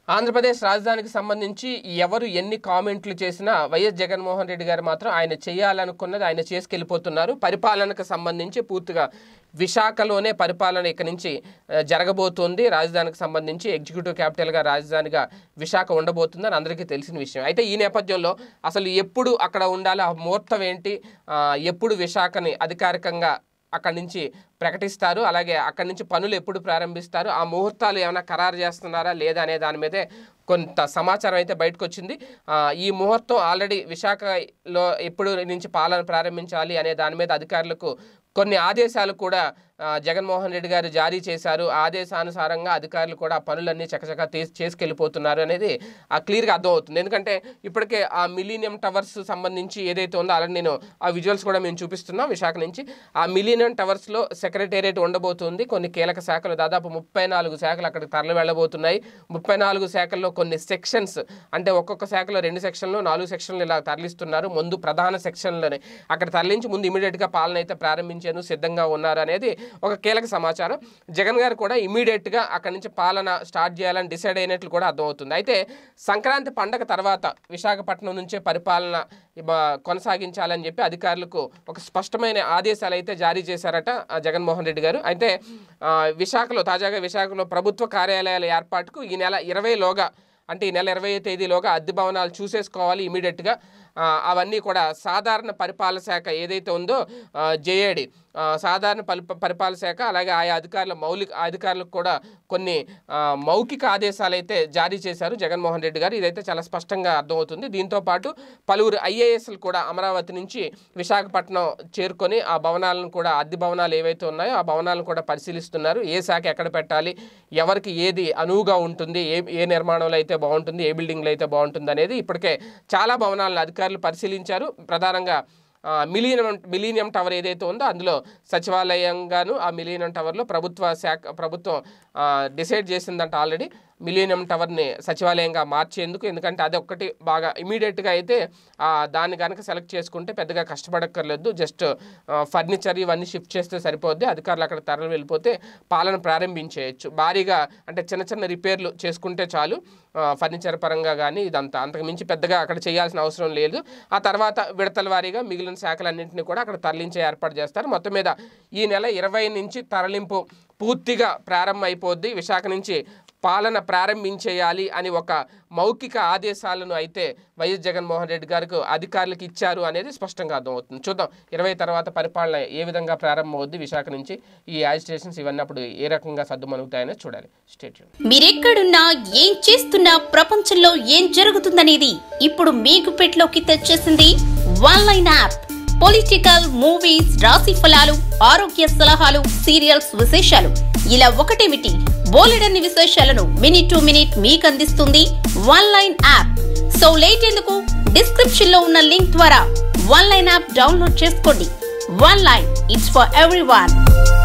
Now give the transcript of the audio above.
ఆంధ్రప్రదేశ్ రాజధానికి సంబంధించి ఎవరు ఎన్ని కామెంట్లు చేసినా వైఎస్ జగన్మోహన్ రెడ్డి గారు మాత్రం ఆయన చేయాలనుకున్నది ఆయన చేసుకెళ్ళిపోతున్నారు. పరిపాలనకు సంబంధించి పూర్తిగా విశాఖలోనే పరిపాలన ఇక నుంచి జరగబోతోంది. రాజధానికి సంబంధించి ఎగ్జిక్యూటివ్ క్యాపిటల్గా రాజధానిగా విశాఖ ఉండబోతుందని అందరికీ తెలిసిన విషయం. అయితే ఈ నేపథ్యంలో అసలు ఎప్పుడు అక్కడ ఉండాలి, ఆ ముహూర్తం ఏంటి, ఎప్పుడు విశాఖని అధికారికంగా అక్కడి నుంచి ప్రకటిస్తారు, అలాగే అక్కడి నుంచి పనులు ఎప్పుడు ప్రారంభిస్తారు, ఆ ముహూర్తాలు ఏమైనా ఖరారు చేస్తున్నారా లేదా అనే దాని మీదే కొంత సమాచారం అయితే బయటకు వచ్చింది. ఈ ముహూర్తం ఆల్రెడీ విశాఖలో ఎప్పుడు నుంచి పాలన ప్రారంభించాలి అనే దాని మీద అధికారులకు కొన్ని ఆదేశాలు కూడా జగన్మోహన్ రెడ్డి గారు జారీ చేశారు. ఆదేశానుసారంగా అధికారులు కూడా ఆ పనులన్నీ చకచకా చేసుకెళ్ళిపోతున్నారు అనేది క్లియర్గా అర్థమవుతుంది. ఎందుకంటే ఇప్పటికే ఆ మిలీనియం టవర్స్ సంబంధించి ఏదైతే ఉందో ఆల్రెడీ నేను ఆ విజువల్స్ కూడా మేము చూపిస్తున్నాం విశాఖ నుంచి. ఆ మిలీనియం టవర్స్లో సెక్రటేరియట్ ఉండబోతుంది. కొన్ని కీలక శాఖలు దాదాపు 34 శాఖలు అక్కడికి తరలి వెళ్ళబోతున్నాయి. 34 శాఖల్లో కొన్ని సెక్షన్స్, అంటే ఒక్కొక్క శాఖలో 2 సెక్షన్లు 4 సెక్షన్లు ఇలా తరలిస్తున్నారు. ముందు ప్రధాన సెక్షన్లోనే అక్కడ తరలించి ముందు ఇమీడియట్గా పాలన అయితే ప్రారంభించేందుకు సిద్ధంగా ఉన్నారు అనేది ఒక కీలక సమాచారం. జగన్ గారు కూడా ఇమీడియట్గా అక్కడి నుంచి పాలన స్టార్ట్ చేయాలని డిసైడ్ అయినట్లు కూడా అర్థమవుతుంది. అయితే సంక్రాంతి పండగ తర్వాత విశాఖపట్నం నుంచే పరిపాలన కొనసాగించాలని చెప్పి అధికారులకు ఒక స్పష్టమైన ఆదేశాలు అయితే జారీ చేశారట జగన్మోహన్ రెడ్డి గారు. అయితే తాజాగా విశాఖలో ప్రభుత్వ కార్యాలయాల ఏర్పాటుకు ఈ నెల 20లోగా, అంటే ఈ నెల 20వ తేదీలోగా అద్దె భవనాలు చూసేసుకోవాలి ఇమీడియట్గా. అవన్నీ కూడా సాధారణ పరిపాలన శాఖ ఏదైతే ఉందో జేఏడి సాధారణ పరిపాలన శాఖ, అలాగే ఆయా అధికారులకు కూడా కొన్ని మౌఖిక ఆదేశాలు అయితే జారీ చేశారు జగన్మోహన్ రెడ్డి గారు. ఇదైతే చాలా స్పష్టంగా అర్థమవుతుంది. దీంతోపాటు పలువురు ఐఏఎస్లు కూడా అమరావతి నుంచి విశాఖపట్నం చేరుకొని ఆ భవనాలను కూడా, అద్దె భవనాలు ఏవైతే ఉన్నాయో ఆ భవనాలను కూడా పరిశీలిస్తున్నారు. ఏ శాఖ ఎక్కడ పెట్టాలి, ఎవరికి ఏది అనువుగా ఉంటుంది, ఏ నిర్మాణంలో అయితే బాగుంటుంది, ఏ బిల్డింగ్లో అయితే బాగుంటుంది అనేది ఇప్పటికే చాలా భవనాలను అధికారులు పరిశీలించారు. ప్రధానంగా మిలీనియం టవర్ ఏదైతే ఉందో అందులో సచివాలయంగాను ఆ మిలీనియం టవర్లో ప్రభుత్వం డిసైడ్ చేసిందంట ఆల్రెడీ మిలీనియం టవర్ని సచివాలయంగా మార్చేందుకు. ఎందుకంటే అదొక్కటి బాగా ఇమీడియట్గా అయితే దాన్ని కనుక సెలెక్ట్ చేసుకుంటే పెద్దగా కష్టపడక్కర్లేదు, జస్ట్ ఫర్నిచర్ ఇవన్నీ షిఫ్ట్ చేస్తే సరిపోద్ది. అధికారులు అక్కడ తరలి వెళ్ళిపోతే పాలన ప్రారంభించేయచ్చు. భారీగా అంటే చిన్న రిపేర్లు చేసుకుంటే చాలు ఫర్నిచర్ పరంగా కానీ, ఇదంతా అంతకుమించి పెద్దగా అక్కడ చేయాల్సిన అవసరం లేదు. ఆ తర్వాత విడతల వారీగా మిగిలిన శాఖలన్నింటినీ కూడా అక్కడ తరలించే ఏర్పాటు చేస్తారు. మొత్తం మీద ఈ నెల 20 నుంచి తరలింపు పూర్తిగా ప్రారంభం అయిపోద్ది. విశాఖ నుంచి పాలన ప్రారంభించేయాలి అని ఒక మౌఖిక ఆదేశాలను అయితే వైఎస్ జగన్మోహన్ రెడ్డి గారికి అధికారులకు ఇచ్చారు అనేది స్పష్టంగా అర్థమవుతుంది. చూద్దాం 20 తర్వాత పరిపాలన ఏ విధంగా ప్రారంభమవుద్ది విశాఖ నుంచి, ఈ యాజిటేషన్స్ ఇవన్నీ అప్పుడు ఏ రకంగా సద్దుమణుగుతాయనే చూడాలి. Stay tune. మీరెక్కడున్నా ఏం చేస్తున్నా ప్రపంచంలో ఏం జరుగుతుందనేది ఇప్పుడు మీకు పెట్లోకి తెచ్చేసింది వన్లైన్ యాప్. పొలిటికల్, మూవీస్, రాశి ఫలాలు, ఆరోగ్య సలహాలు, సీరియల్స్ విశేషాలు ఇలా ఒకటేమిటి బోలెడన్ని విశేషాలను మినిట్ టు మినిట్ మీకు అందిస్తుంది వన్లైన్ యాప్. సో లేట్ ఎందుకు, డిస్క్రిప్షన్ లో ఉన్న లింక్ ద్వారా వన్లైన్ యాప్ డౌన్లోడ్ చేసుకోండి. One line, it's for everyone.